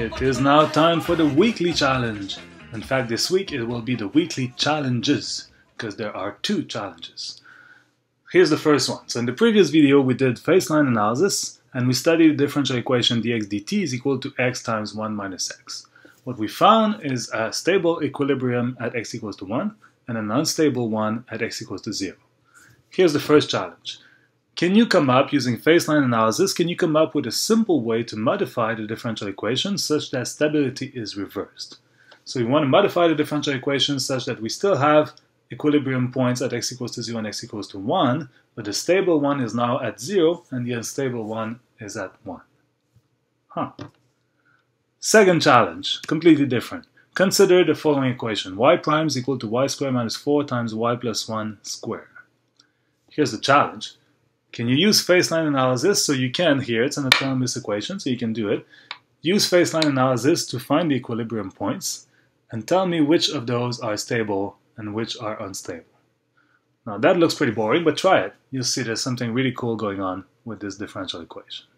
It is now time for the weekly challenge. In fact, this week it will be the weekly challenges, because there are 2 challenges. Here's the first one. So in the previous video we did phase line analysis, and we studied the differential equation dx dt is equal to x times 1 minus x. What we found is a stable equilibrium at x equals to 1, and an unstable one at x equals to 0. Here's the first challenge. Can you come up, using phase line analysis, can you come up with a simple way to modify the differential equation such that stability is reversed? So we want to modify the differential equation such that we still have equilibrium points at x equals to 0 and x equals to 1, but the stable one is now at 0 and the unstable one is at 1. Second challenge, completely different. Consider the following equation. Y prime is equal to y squared minus 4 times y plus 1 squared. Here's the challenge. Can you use phase line analysis? So you can here, it's an autonomous equation, so you can do it. Use phase line analysis to find the equilibrium points and tell me which of those are stable and which are unstable. Now that looks pretty boring, but try it. You'll see there's something really cool going on with this differential equation.